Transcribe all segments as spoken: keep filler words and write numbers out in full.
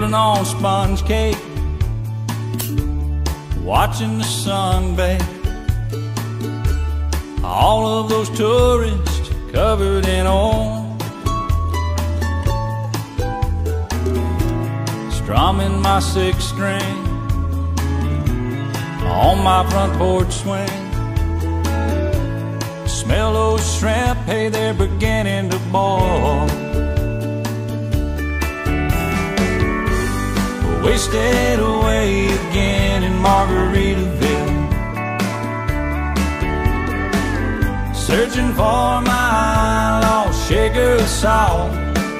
living on sponge cake, watching the sun bake. All of those tourists covered in oil, strumming my sixth string on my front porch swing. Smell those shrimp, hey, they're beginning to boil. We stayed away again in Margaritaville, searching for my lost shaker of salt.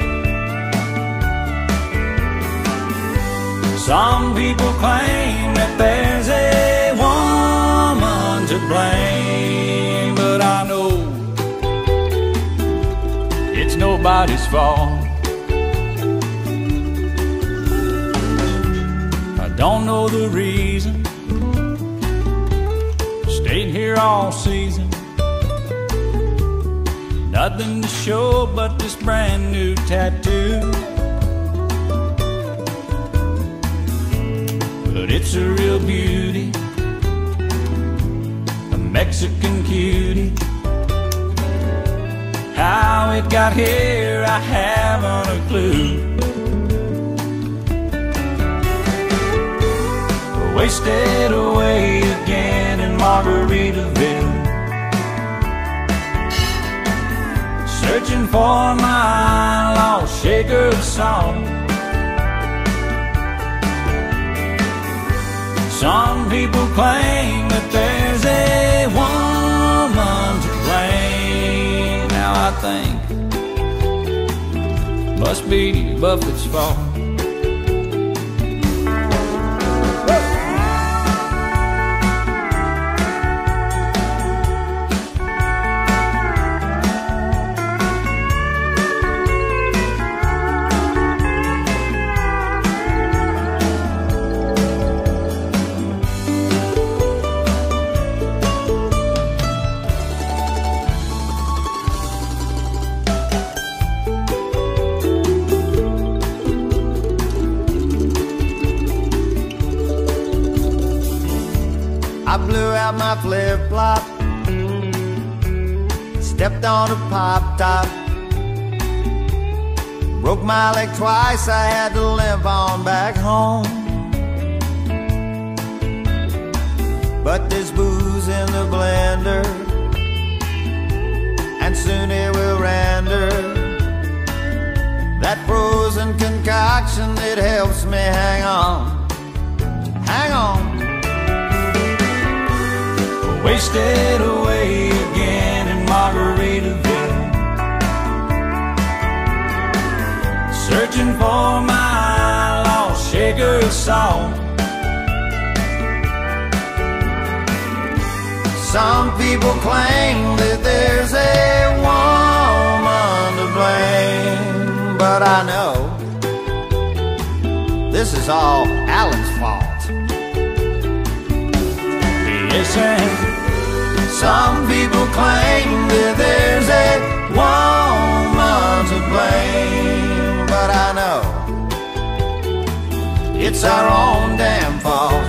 Some people claim that there's a woman to blame, but I know it's nobody's fault. Don't know the reason, stayed here all season. Nothing to show but this brand new tattoo, but it's a real beauty, a Mexican cutie. How it got here I haven't a clue. We stayed away again in Margaritaville, searching for my lost shaker of salt. Some people claim that there's a woman to blame. Now I think must be Buffett's fault. I blew out my flip-flop, stepped on a pop top, broke my leg twice, I had to limp on back home. But there's booze in the blender, and soon it will render that frozen concoction that helps me hang on, hang on. We stayed away again in Margaritaville, searching for my lost shaker of salt. Some people claim that there's a woman to blame, but I know this is all Alan's fault. Yes, and some people claim that there's a woman to blame, but I know it's our own damn fault.